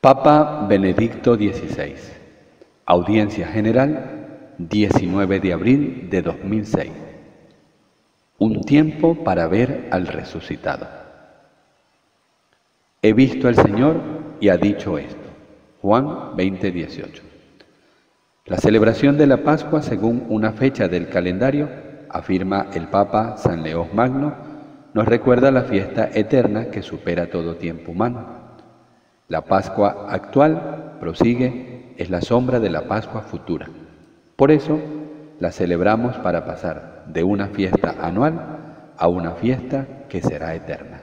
Papa Benedicto XVI. Audiencia General, 19 de abril de 2006. Un tiempo para ver al resucitado. He visto al Señor y ha dicho esto. Juan 20:18. La celebración de la Pascua, según una fecha del calendario, afirma el Papa San León Magno, nos recuerda la fiesta eterna que supera todo tiempo humano. La Pascua actual, prosigue, es la sombra de la Pascua futura. Por eso, la celebramos para pasar de una fiesta anual a una fiesta que será eterna.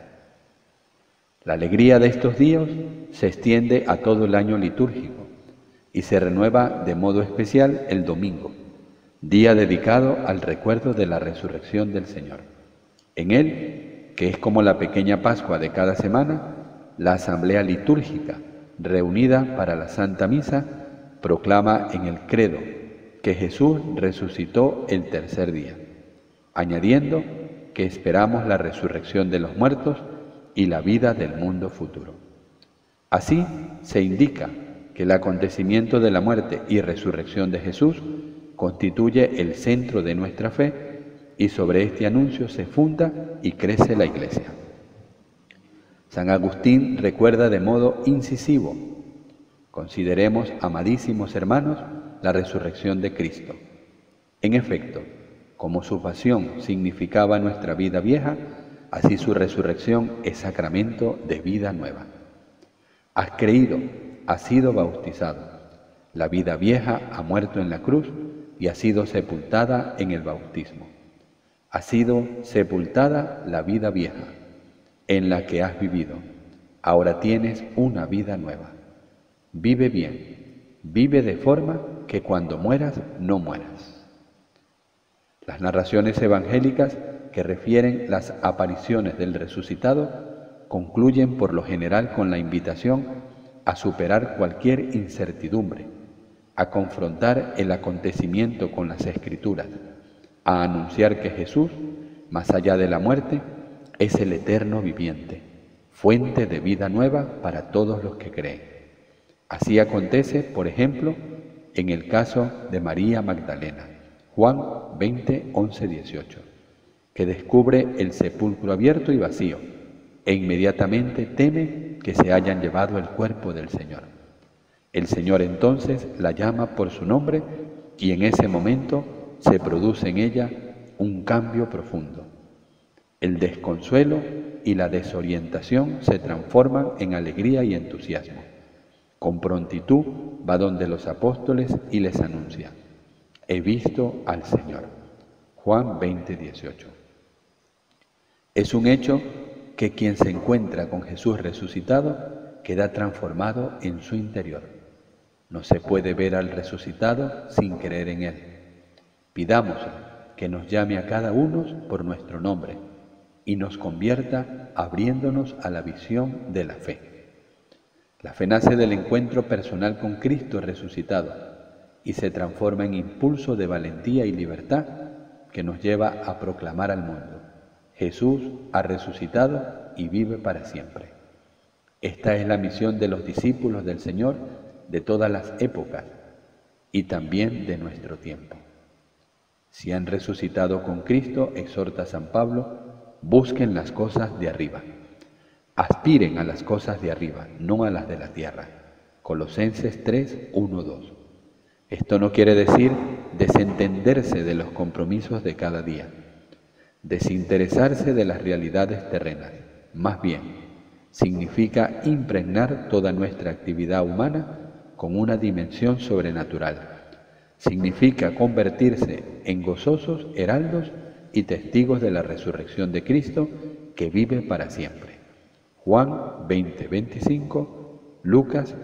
La alegría de estos días se extiende a todo el año litúrgico y se renueva de modo especial el domingo, día dedicado al recuerdo de la resurrección del Señor. En él, que es como la pequeña Pascua de cada semana, la Asamblea Litúrgica, reunida para la Santa Misa, proclama en el credo que Jesús resucitó el tercer día, añadiendo que esperamos la resurrección de los muertos y la vida del mundo futuro. Así se indica que el acontecimiento de la muerte y resurrección de Jesús constituye el centro de nuestra fe y sobre este anuncio se funda y crece la Iglesia. San Agustín recuerda de modo incisivo: consideremos, amadísimos hermanos, la resurrección de Cristo. En efecto, como su pasión significaba nuestra vida vieja, así su resurrección es sacramento de vida nueva. Has creído, has sido bautizado. La vida vieja ha muerto en la cruz y ha sido sepultada en el bautismo. Ha sido sepultada la vida vieja en la que has vivido. Ahora tienes una vida nueva. Vive bien, vive de forma que cuando mueras no mueras. Las narraciones evangélicas que refieren las apariciones del resucitado concluyen por lo general con la invitación a superar cualquier incertidumbre, a confrontar el acontecimiento con las Escrituras, a anunciar que Jesús, más allá de la muerte, es el eterno viviente, fuente de vida nueva para todos los que creen. Así acontece, por ejemplo, en el caso de María Magdalena, Juan 20:11-18, que descubre el sepulcro abierto y vacío e inmediatamente teme que se hayan llevado el cuerpo del Señor. El Señor entonces la llama por su nombre y en ese momento se produce en ella un cambio profundo. El desconsuelo y la desorientación se transforman en alegría y entusiasmo. Con prontitud va donde los apóstoles y les anuncia: he visto al Señor. Juan 20:18. Es un hecho que quien se encuentra con Jesús resucitado queda transformado en su interior. No se puede ver al resucitado sin creer en Él. Pidámosle que nos llame a cada uno por nuestro nombre y nos convierta abriéndonos a la visión de la fe. La fe nace del encuentro personal con Cristo resucitado y se transforma en impulso de valentía y libertad que nos lleva a proclamar al mundo: Jesús ha resucitado y vive para siempre. Esta es la misión de los discípulos del Señor de todas las épocas y también de nuestro tiempo. Si han resucitado con Cristo, exhorta San Pablo, busquen las cosas de arriba. Aspiren a las cosas de arriba, no a las de la tierra. Colosenses 3:1-2. Esto no quiere decir desentenderse de los compromisos de cada día, desinteresarse de las realidades terrenas. Más bien, significa impregnar toda nuestra actividad humana con una dimensión sobrenatural. Significa convertirse en gozosos heraldos y testigos de la resurrección de Cristo que vive para siempre. Juan 20:25, Lucas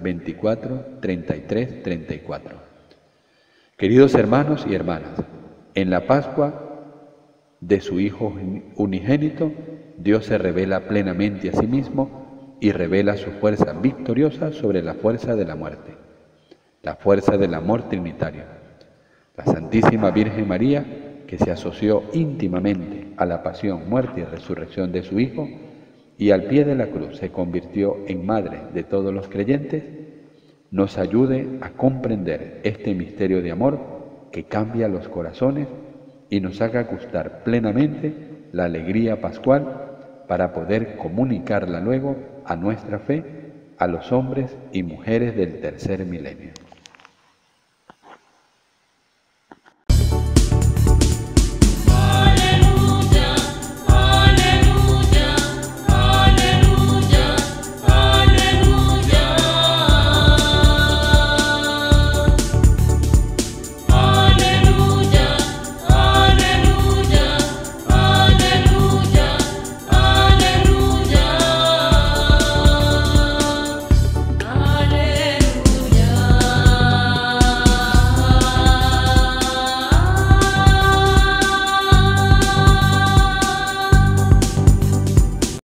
24:33-34. Queridos hermanos y hermanas, en la Pascua de su Hijo unigénito, Dios se revela plenamente a sí mismo y revela su fuerza victoriosa sobre la fuerza de la muerte, la fuerza del amor trinitario. La Santísima Virgen María, que se asoció íntimamente a la pasión, muerte y resurrección de su Hijo, y al pie de la cruz se convirtió en madre de todos los creyentes, nos ayude a comprender este misterio de amor que cambia los corazones y nos haga gustar plenamente la alegría pascual para poder comunicarla luego a nuestra fe, a los hombres y mujeres del tercer milenio.